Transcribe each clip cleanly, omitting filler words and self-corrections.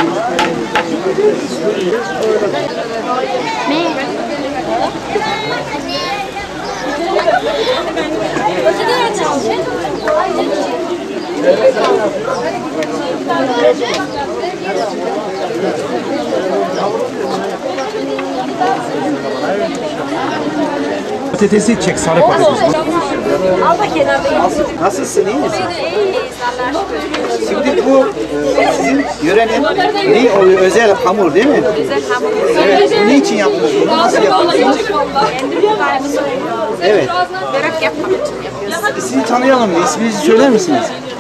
Patatesi çek, sarı patates. Al da kenarda. Nasılsın, iyi misin? İyiyiz Allah'a şükür. Şimdi bu sizin yörenin ne oluyor? Özel hamur değil mi? Özel hamur. Evet. Niçin yaptınız bunu? Nasıl yapıyorsunuz? Evet. Börek yapmak için yapıyoruz. Sizi tanıyalım mı? İsminizi söyler misiniz?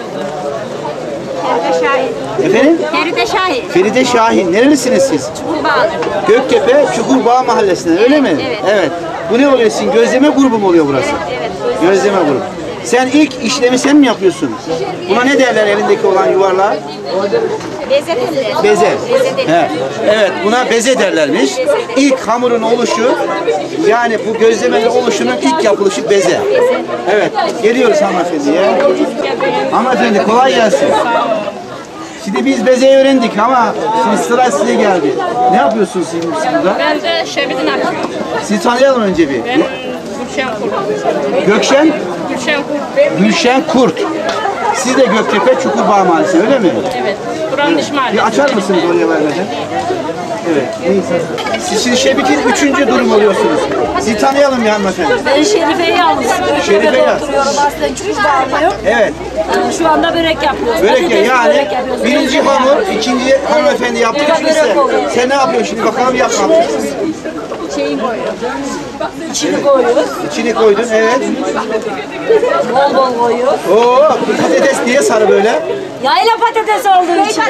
Feride Şahin. Efendim? Feride Şahin. Feride Şahin. Nerelisiniz siz? Çukurbağ. Göktepe Çukurbağ Mahallesi'nden öyle mi? Evet. Evet. Bu ne oluyor sizin? Gözleme grubu mu oluyor burası? Evet. Gözleme grubu. Sen ilk işlemi sen mi yapıyorsun? Buna ne derler elindeki olan yuvarlağa? Beze derler. Beze. Beze derler. He. Evet, buna beze derlermiş. İlk hamurun oluşu, yani bu gözlemenin oluşunun ilk yapılışı beze. Evet, geliyoruz hanımefendiye. Hanımefendi kolay gelsin. Şimdi biz bezeyi öğrendik ama şimdi sıra size geldi. Ne yapıyorsunuz siz burada? Ben de şebidin yapıyorum. Sizi tanıyalım önce bir. Ben Gülşen Kurt. Gökşen? Gülşen Kurt. Gülşen Kurt. Siz de Göktepe Çukurbağ Mahallesi öyle mi? Evet. Buranın iş mahallesi. Bir açar mısınız oraya vermeden? Evet. Neyse. Siz şimdi Şebit'in 3. durum oluyorsunuz. Sizi tanıyalım ya hanımefendi. Ben Şerife'yi almışım. Şerife ya. Oturuyorum aslında Çukurbağlıyım. Evet. Şu anda börek yapıyoruz. Börek Patatesli yani börek yapıyoruz. birinci hamur, ikinci hanımefendi yaptı, üçüncü sen. Sen ne yapıyorsun şimdi bakalım yapma. Şeyi koyuyoruz. İçini koyuyoruz. İçini koydun, evet. Bol bol koyuyoruz. Oo, bu patates niye sarı böyle? Yayla patates olduğu için.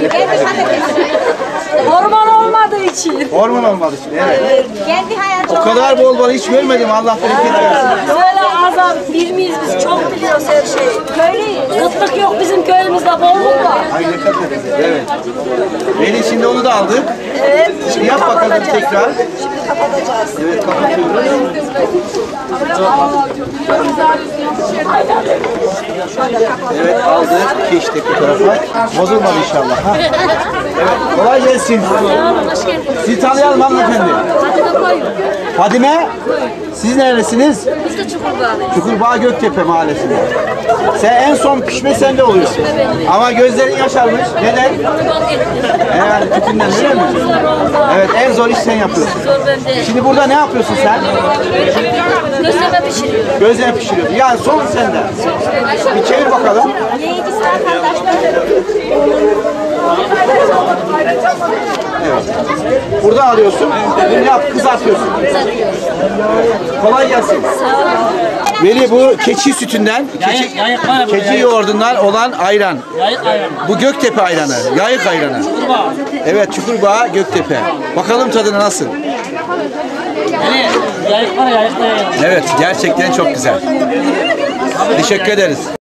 Hormon olmadığı için. Hormon olmadı şimdi, evet. Kendi hayatı. O kadar bol bol hiç görmedim, Allah bereket versin. Böyle az az bir miyiz biz çok biliyoruz her şeyi. Köylüyüz. Kıtlık yok bizim köyümüzde bolluk var. Ay ne kadar güzel, evet. Beni şimdi onu da aldık. Evet. Şimdi yap bakalım tekrar. Şimdi kapatacağız. Evet, kapatıyoruz. Evet, aldık. Keştek bu tarafa. Bozulmadı inşallah. Ha? Evet, kolay gelsin. Sizi tanıyalım hanımefendi. Fadime, siz neredesiniz? Biz de Çukurbağlıyız. Çukurbağ Göktepe Mahallesi'nde. Sen en son pişme sende oluyor. Ama gözlerin yaşarmış. Neden? Yani tüpünden öyle mi? Evet, en zor iş sen yapıyorsun. Şimdi burada ne yapıyorsun sen? Gözleme pişiriyoruz. Gözleme pişiriyorsun. Yani son sende. Bir çevir bakalım. Evet. Burada alıyorsun. Bunu yap, kızartıyorsun. Kolay gelsin. Veli bu keçi sütünden, keçi yoğurdundan olan ayran. Bu Göktepe ayranı, yayık ayranı. Evet, Çukurbağ Göktepe. Bakalım tadına nasıl? Evet, gerçekten çok güzel. Teşekkür ederiz.